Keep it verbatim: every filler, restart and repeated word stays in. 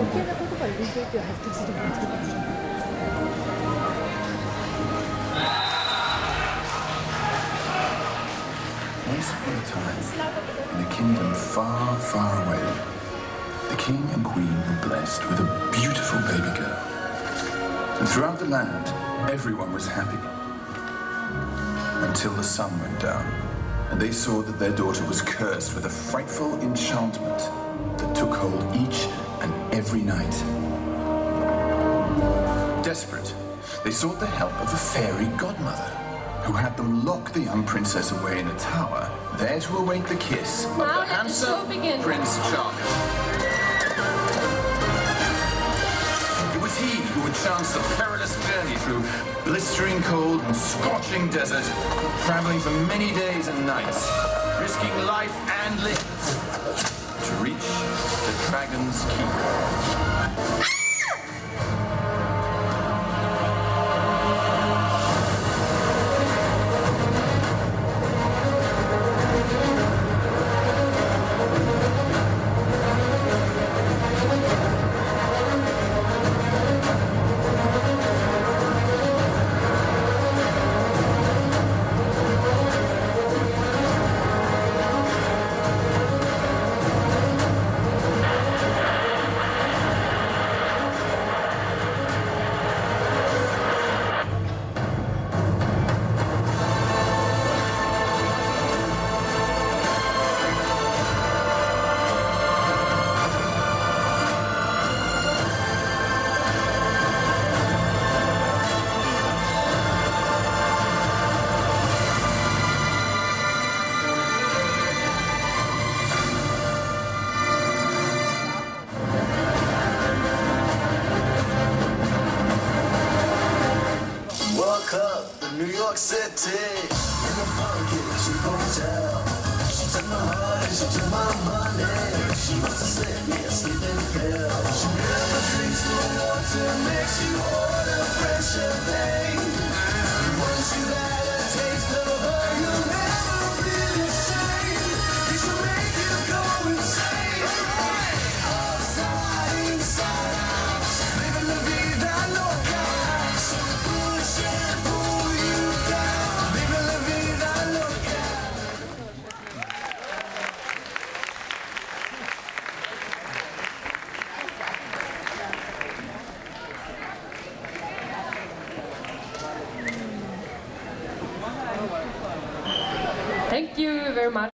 計な言葉で勉強っては恥ずかしいと思うんですけど。 Once upon a time, in a kingdom far, far away, the king and queen were blessed with a beautiful baby girl. And throughout the land, everyone was happy. Until the sun went down, and they saw that their daughter was cursed with a frightful enchantment that took hold each and every night. Desperate, they sought the help of a fairy godmother, who had them lock the young princess away in a tower, there to await the kiss of now the handsome the Prince Charming. It was he who would chance the perilous journey through blistering cold and scorching desert, traveling for many days and nights, risking life and limbs to reach the Dragon's Keep. New York City, in the funky cheap hotel. She took my heart and she took my money.